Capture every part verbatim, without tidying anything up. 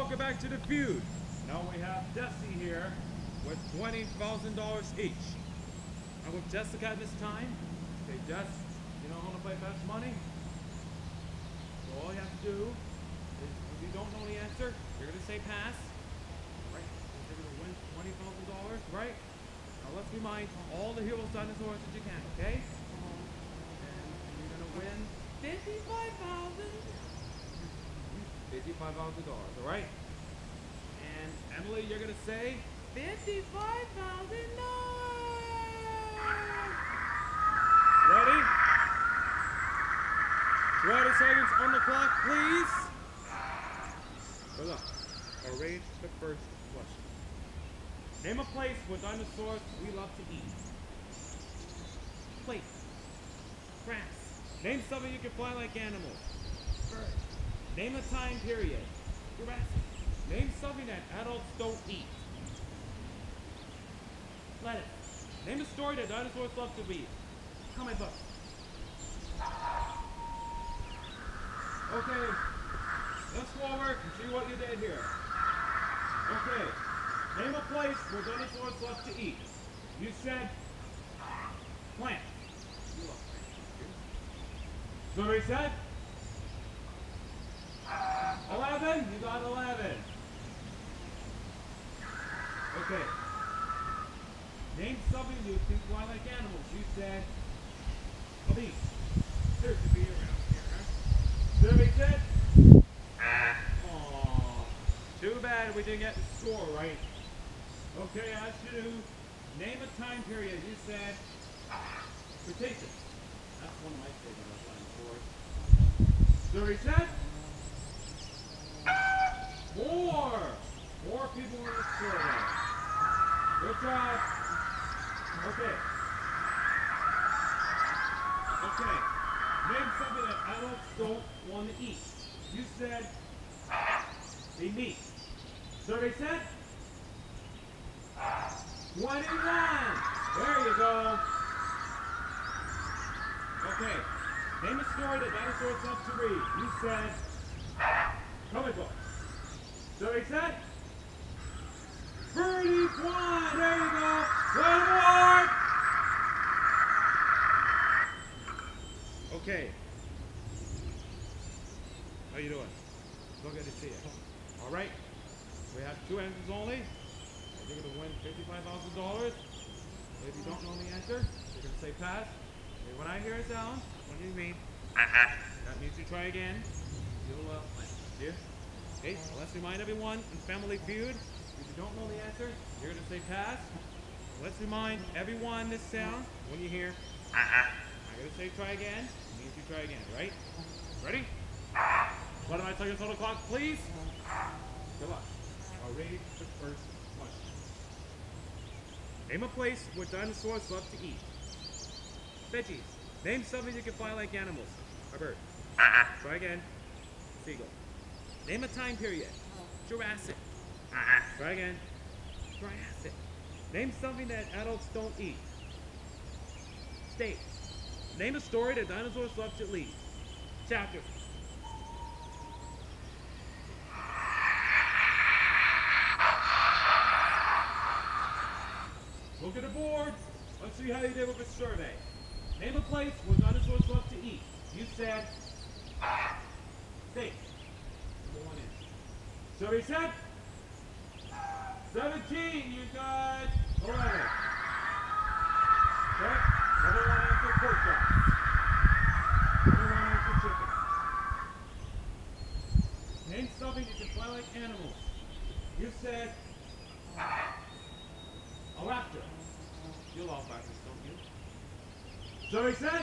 welcome back to the feud. Now we have Desi here with twenty thousand dollars each. I'm with Jessica this time. Okay, Jess, you know how to play fast money? So all you have to do is, if you don't know the answer, you're going to say pass. Right? You're going to win twenty thousand dollars, right? Now let's remind all the heroes dinosaurs that you can, okay? And you're going to win fifty-five thousand dollars. fifty-five thousand dollars, alright? And Emily, you're going to say fifty-five thousand dollars. Ready? twenty seconds on the clock, please. Good luck. Arrange the first question. Name a place where dinosaurs we love to eat. Plate. Grass. Name something you can fly like animals. Bird. Name a time period. Jurassic. Name something that adults don't eat. Lettuce. Name a story that dinosaurs love to read. Comic book. Okay, let's forward and see what you did here. Okay, name a place where dinosaurs love to eat. You said plant. You love plants. So he said eleven. You got eleven. Okay. Name something you can fly like animals. You said a bee. There's a bee around here, huh? Survey said? Aww. Too bad we didn't get the score right. Okay, I should do. Name a time period. You said Cretaceous. That's one of my favorite dinosaurs. Survey said? Four. Four people in the survey. Good job. Okay. Okay. Name something that adults don't want to eat. You said the meat. Survey said twenty-one. There you go. Okay. Name a story that dinosaurs love to read. You said comic book. Survey said thirty-one. There you go. One more. Okay. How you doing? So good to see you. All right. We have two answers only. You're going to win fifty-five thousand dollars. If you don't know the answer, you're going to say pass. Okay, when I hear a sound, what do you mean? Uh-huh. That means you try again. You'll uh, win. Yeah? Okay, well, let's remind everyone in Family Feud, if you don't know the answer, you're going to say pass. Let's remind everyone this sound when you hear uh-uh. I'm going to say try again. It means you try again, right? Ready? One of my seconds on the clock, please. Good luck. I'll read the first question. Name a place where dinosaurs love to eat. Veggies. Name something you can fly like animals. A bird. Uh-uh. Try again. Seagull. Name a time period. Jurassic. Uh-uh. Try again. Triassic. Name something that adults don't eat. Steak. Name a story that dinosaurs love to read. Chapter. Look at the board. Let's see how you did with the survey. Name a place where dinosaurs love to eat. You said steak. Number one in. Survey said seventeen. You got eleven. Okay. Number one answer, pork chops. Number one answer, chicken. Name something you can fly like animals. You said a raptor. You love raptors, don't you? So he said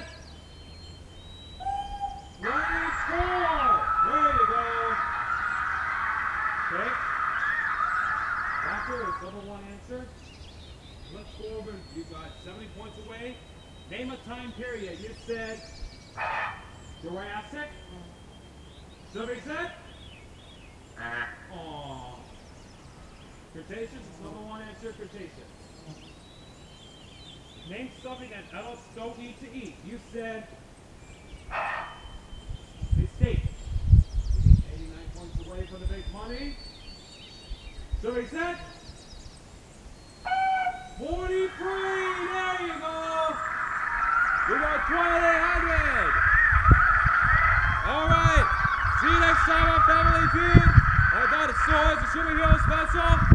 twenty-four. There you go. Okay. Raptor is number one answer. Let's go over. You got seventy points away. Name a time period. You said Jurassic. Somebody said? Aww. Cretaceous is number one answer. Cretaceous. Name something that adults don't need to eat. You said a steak. eighty-nine points away for the big money. So he said, forty-three, there you go. We got twenty-eight hundred. All right, see you next time on Family Feud. I got a sword, it's a Superhero Special.